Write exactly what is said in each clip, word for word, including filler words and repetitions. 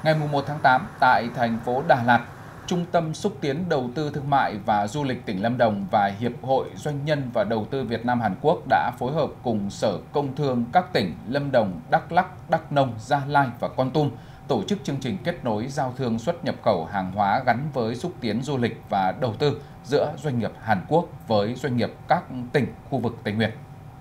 Ngày một tháng tám, tại thành phố Đà Lạt, Trung tâm Xúc tiến Đầu tư Thương mại và Du lịch tỉnh Lâm Đồng và Hiệp hội Doanh nhân và Đầu tư Việt Nam Hàn Quốc đã phối hợp cùng Sở Công Thương các tỉnh Lâm Đồng, Đắk Lắk, Đắk Nông, Gia Lai và Kon Tum tổ chức chương trình kết nối giao thương xuất nhập khẩu hàng hóa gắn với xúc tiến du lịch và đầu tư giữa doanh nghiệp Hàn Quốc với doanh nghiệp các tỉnh khu vực Tây Nguyên.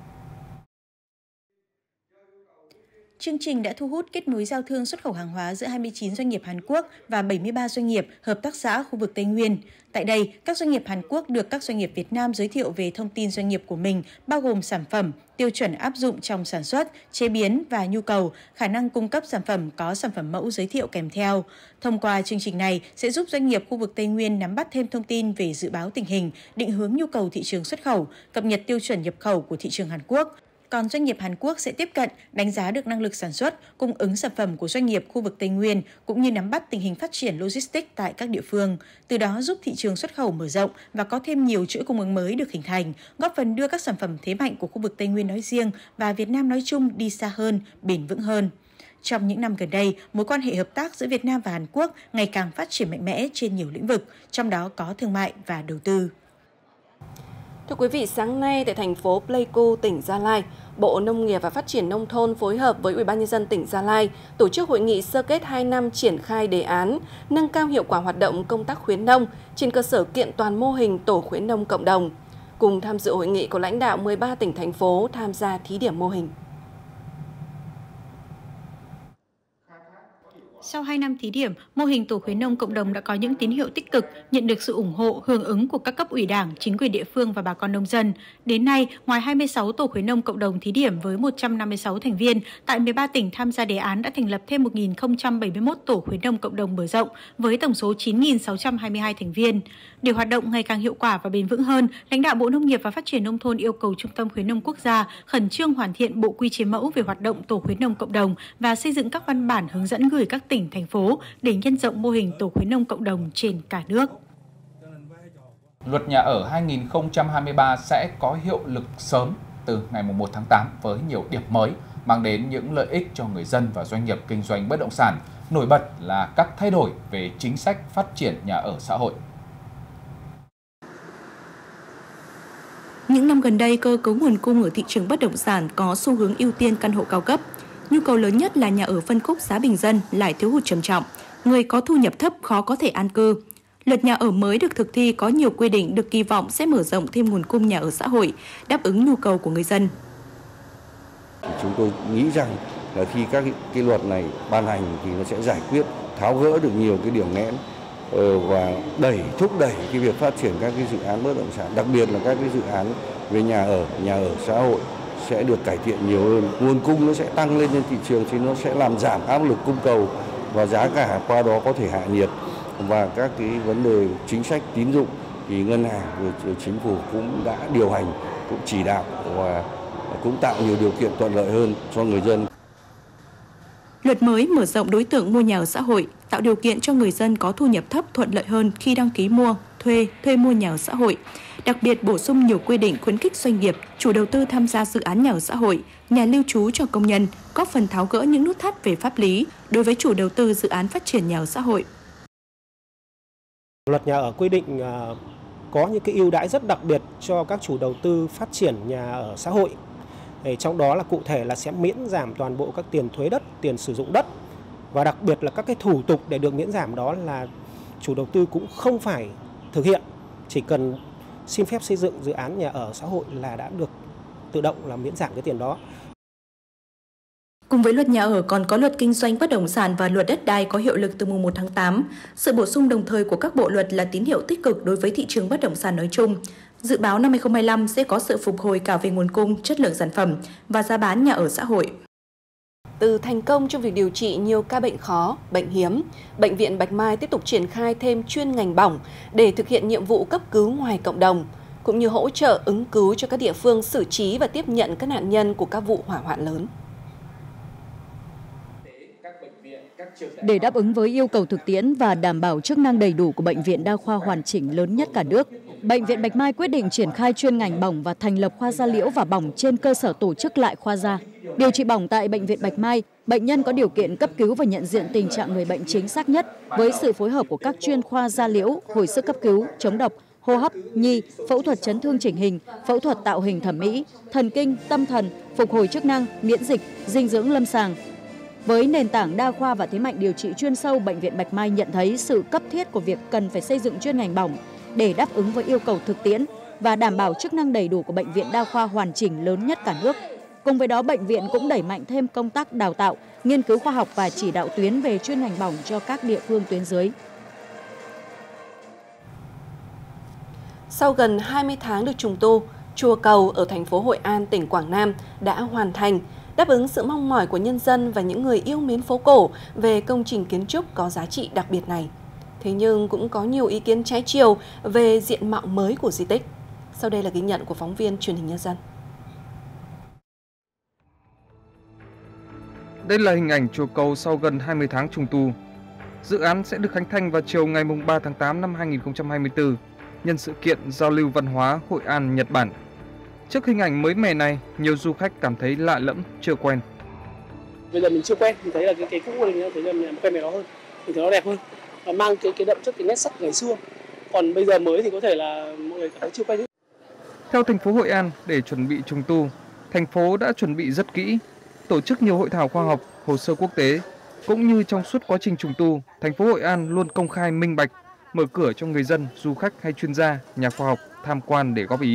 Chương trình đã thu hút kết nối giao thương xuất khẩu hàng hóa giữa hai mươi chín doanh nghiệp Hàn Quốc và bảy mươi ba doanh nghiệp, hợp tác xã khu vực Tây Nguyên. Tại đây, các doanh nghiệp Hàn Quốc được các doanh nghiệp Việt Nam giới thiệu về thông tin doanh nghiệp của mình, bao gồm sản phẩm, tiêu chuẩn áp dụng trong sản xuất, chế biến và nhu cầu, khả năng cung cấp sản phẩm có sản phẩm mẫu giới thiệu kèm theo. Thông qua chương trình này sẽ giúp doanh nghiệp khu vực Tây Nguyên nắm bắt thêm thông tin về dự báo tình hình, định hướng nhu cầu thị trường xuất khẩu, cập nhật tiêu chuẩn nhập khẩu của thị trường Hàn Quốc. Còn doanh nghiệp Hàn Quốc sẽ tiếp cận, đánh giá được năng lực sản xuất, cung ứng sản phẩm của doanh nghiệp khu vực Tây Nguyên, cũng như nắm bắt tình hình phát triển logistics tại các địa phương. Từ đó giúp thị trường xuất khẩu mở rộng và có thêm nhiều chuỗi cung ứng mới được hình thành, góp phần đưa các sản phẩm thế mạnh của khu vực Tây Nguyên nói riêng và Việt Nam nói chung đi xa hơn, bền vững hơn. Trong những năm gần đây, mối quan hệ hợp tác giữa Việt Nam và Hàn Quốc ngày càng phát triển mạnh mẽ trên nhiều lĩnh vực, trong đó có thương mại và đầu tư. Thưa quý vị, sáng nay tại thành phố Pleiku, tỉnh Gia Lai, Bộ Nông nghiệp và Phát triển Nông thôn phối hợp với Ủy ban nhân dân tỉnh Gia Lai tổ chức hội nghị sơ kết hai năm triển khai đề án nâng cao hiệu quả hoạt động công tác khuyến nông trên cơ sở kiện toàn mô hình tổ khuyến nông cộng đồng. Cùng tham dự hội nghị có lãnh đạo mười ba tỉnh thành phố tham gia thí điểm mô hình. Sau hai năm thí điểm, mô hình tổ khuyến nông cộng đồng đã có những tín hiệu tích cực, nhận được sự ủng hộ, hưởng ứng của các cấp ủy Đảng, chính quyền địa phương và bà con nông dân. Đến nay, ngoài hai mươi sáu tổ khuyến nông cộng đồng thí điểm với một trăm năm mươi sáu thành viên, tại mười ba tỉnh tham gia đề án đã thành lập thêm một nghìn không trăm bảy mươi mốt tổ khuyến nông cộng đồng mở rộng với tổng số chín nghìn sáu trăm hai mươi hai thành viên. Để hoạt động ngày càng hiệu quả và bền vững hơn, lãnh đạo Bộ Nông nghiệp và Phát triển Nông thôn yêu cầu Trung tâm Khuyến nông Quốc gia khẩn trương hoàn thiện bộ quy chế mẫu về hoạt động tổ khuyến nông cộng đồng và xây dựng các văn bản hướng dẫn gửi các tỉnh, thành phố để nhân rộng mô hình tổ khuyến nông cộng đồng trên cả nước. Luật nhà ở hai nghìn không trăm hai mươi ba sẽ có hiệu lực sớm từ ngày một tháng tám với nhiều điểm mới, mang đến những lợi ích cho người dân và doanh nghiệp kinh doanh bất động sản. Nổi bật là các thay đổi về chính sách phát triển nhà ở xã hội. Những năm gần đây, cơ cấu nguồn cung ở thị trường bất động sản có xu hướng ưu tiên căn hộ cao cấp. Nhu cầu lớn nhất là nhà ở phân khúc giá bình dân lại thiếu hụt trầm trọng, người có thu nhập thấp khó có thể an cư. Luật nhà ở mới được thực thi có nhiều quy định được kỳ vọng sẽ mở rộng thêm nguồn cung nhà ở xã hội, đáp ứng nhu cầu của người dân. Chúng tôi nghĩ rằng là khi các cái luật này ban hành thì nó sẽ giải quyết, tháo gỡ được nhiều cái điểm nghẽn và đẩy thúc đẩy cái việc phát triển các cái dự án bất động sản, đặc biệt là các cái dự án về nhà ở, nhà ở xã hội sẽ được cải thiện nhiều hơn, nguồn cung nó sẽ tăng lên trên thị trường thì nó sẽ làm giảm áp lực cung cầu và giá cả qua đó có thể hạ nhiệt. Và các cái vấn đề chính sách tín dụng thì ngân hàng và chính phủ cũng đã điều hành, cũng chỉ đạo và cũng tạo nhiều điều kiện thuận lợi hơn cho người dân. Luật mới mở rộng đối tượng mua nhà ở xã hội, tạo điều kiện cho người dân có thu nhập thấp thuận lợi hơn khi đăng ký mua, thuê, thuê mua nhà ở xã hội. Đặc biệt bổ sung nhiều quy định khuyến khích doanh nghiệp, chủ đầu tư tham gia dự án nhà ở xã hội, nhà lưu trú cho công nhân, góp phần tháo gỡ những nút thắt về pháp lý đối với chủ đầu tư dự án phát triển nhà ở xã hội. Luật nhà ở quy định có những cái ưu đãi rất đặc biệt cho các chủ đầu tư phát triển nhà ở xã hội. Trong đó là cụ thể là sẽ miễn giảm toàn bộ các tiền thuế đất, tiền sử dụng đất, và đặc biệt là các cái thủ tục để được miễn giảm đó là chủ đầu tư cũng không phải thực hiện, chỉ cần xin phép xây dựng dự án nhà ở xã hội là đã được tự động là miễn giảm cái tiền đó. Cùng với luật nhà ở còn có luật kinh doanh bất động sản và luật đất đai có hiệu lực từ mùng một tháng tám. Sự bổ sung đồng thời của các bộ luật là tín hiệu tích cực đối với thị trường bất động sản nói chung. Dự báo năm hai không hai lăm sẽ có sự phục hồi cả về nguồn cung, chất lượng sản phẩm và giá bán nhà ở xã hội. Từ thành công trong việc điều trị nhiều ca bệnh khó, bệnh hiếm, Bệnh viện Bạch Mai tiếp tục triển khai thêm chuyên ngành bỏng để thực hiện nhiệm vụ cấp cứu ngoài cộng đồng, cũng như hỗ trợ ứng cứu cho các địa phương xử trí và tiếp nhận các nạn nhân của các vụ hỏa hoạn lớn. Để đáp ứng với yêu cầu thực tiễn và đảm bảo chức năng đầy đủ của Bệnh viện Đa khoa hoàn chỉnh lớn nhất cả nước, Bệnh viện Bạch Mai quyết định triển khai chuyên ngành bỏng và thành lập khoa da liễu và bỏng trên cơ sở tổ chức lại khoa da. Điều trị bỏng tại Bệnh viện Bạch Mai, bệnh nhân có điều kiện cấp cứu và nhận diện tình trạng người bệnh chính xác nhất với sự phối hợp của các chuyên khoa da liễu, hồi sức cấp cứu, chống độc, hô hấp, nhi, phẫu thuật chấn thương chỉnh hình, phẫu thuật tạo hình thẩm mỹ, thần kinh, tâm thần, phục hồi chức năng, miễn dịch, dinh dưỡng lâm sàng. Với nền tảng đa khoa và thế mạnh điều trị chuyên sâu, Bệnh viện Bạch Mai nhận thấy sự cấp thiết của việc cần phải xây dựng chuyên ngành bỏng để đáp ứng với yêu cầu thực tiễn và đảm bảo chức năng đầy đủ của bệnh viện đa khoa hoàn chỉnh lớn nhất cả nước. Cùng với đó, bệnh viện cũng đẩy mạnh thêm công tác đào tạo, nghiên cứu khoa học và chỉ đạo tuyến về chuyên ngành bỏng cho các địa phương tuyến dưới. Sau gần hai mươi tháng được trùng tu, chùa Cầu ở thành phố Hội An, tỉnh Quảng Nam đã hoàn thành, đáp ứng sự mong mỏi của nhân dân và những người yêu mến phố cổ về công trình kiến trúc có giá trị đặc biệt này. Thế nhưng cũng có nhiều ý kiến trái chiều về diện mạo mới của di tích. Sau đây là ghi nhận của phóng viên Truyền hình Nhân dân. Đây là hình ảnh chùa Cầu sau gần hai mươi tháng trùng tu. Dự án sẽ được khánh thành vào chiều ngày ba tháng tám năm hai nghìn không trăm hai mươi tư, nhân sự kiện giao lưu văn hóa Hội An, Nhật Bản. Trước hình ảnh mới mẻ này, nhiều du khách cảm thấy lạ lẫm, chưa quen. Bây giờ mình chưa quen, mình thấy là cái cái cũ này, mình thấy là mình quen với nó hơn, mình thấy nó đẹp hơn, và mang cái cái đậm chất cái nét sắc ngày xưa. Còn bây giờ mới thì có thể là mọi người cảm thấy chưa quen. Theo thành phố Hội An, để chuẩn bị trùng tu, thành phố đã chuẩn bị rất kỹ, tổ chức nhiều hội thảo khoa học, hồ sơ quốc tế, cũng như trong suốt quá trình trùng tu, thành phố Hội An luôn công khai minh bạch, mở cửa cho người dân, du khách hay chuyên gia, nhà khoa học tham quan để góp ý.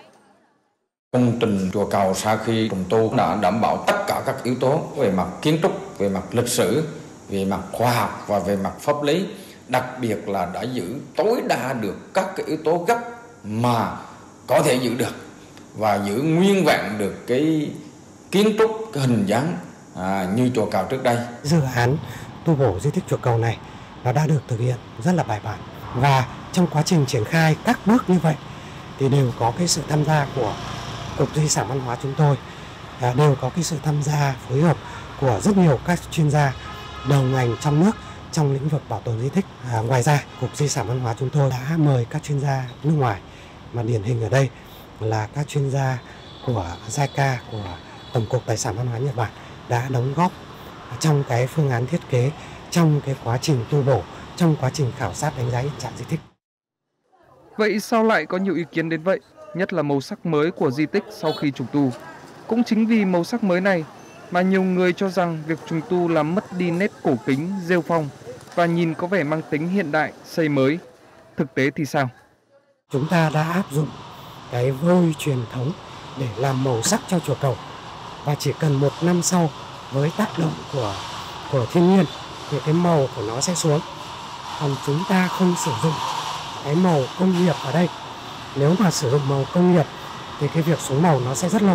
Công trình chùa Cầu sau khi trùng tu đã đảm bảo tất cả các yếu tố về mặt kiến trúc, về mặt lịch sử, về mặt khoa học và về mặt pháp lý, đặc biệt là đã giữ tối đa được các cái yếu tố gốc mà có thể giữ được và giữ nguyên vẹn được cái kiến trúc, cái hình dáng à, như chùa Cầu trước đây. Dự án tu bổ di tích chùa Cầu này nó đã được thực hiện rất là bài bản, và trong quá trình triển khai các bước như vậy thì đều có cái sự tham gia của Cục Di sản Văn hóa chúng tôi, à, đều có cái sự tham gia phối hợp của rất nhiều các chuyên gia đầu ngành trong nước trong lĩnh vực bảo tồn di tích. À, ngoài ra, Cục Di sản Văn hóa chúng tôi đã mời các chuyên gia nước ngoài, mà điển hình ở đây là các chuyên gia của giai ca, của Tổng cục Tài sản Văn hóa Nhật Bản đã đóng góp trong cái phương án thiết kế, trong cái quá trình tu bổ, trong quá trình khảo sát đánh giá hiện trạng di tích. Vậy sao lại có nhiều ý kiến đến vậy, nhất là màu sắc mới của di tích sau khi trùng tu? Cũng chính vì màu sắc mới này mà nhiều người cho rằng việc trùng tu làm mất đi nét cổ kính, rêu phong và nhìn có vẻ mang tính hiện đại, xây mới. Thực tế thì sao? Chúng ta đã áp dụng cái vôi truyền thống để làm màu sắc cho chùa Cầu, và chỉ cần một năm sau với tác động của của thiên nhiên thì cái màu của nó sẽ xuống. Còn chúng ta không sử dụng cái màu công nghiệp ở đây. Nếu mà sử dụng màu công nghiệp thì cái việc xuống màu nó sẽ rất lâu.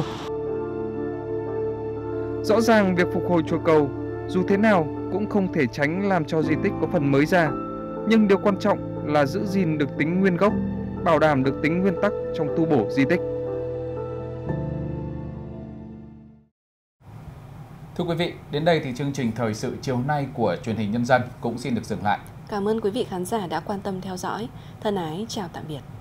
Rõ ràng việc phục hồi chùa Cầu dù thế nào cũng không thể tránh làm cho di tích có phần mới ra, nhưng điều quan trọng là giữ gìn được tính nguyên gốc, bảo đảm được tính nguyên tắc trong tu bổ di tích. Thưa quý vị, đến đây thì chương trình thời sự chiều nay của Truyền hình Nhân dân cũng xin được dừng lại. Cảm ơn quý vị khán giả đã quan tâm theo dõi. Thân ái chào tạm biệt.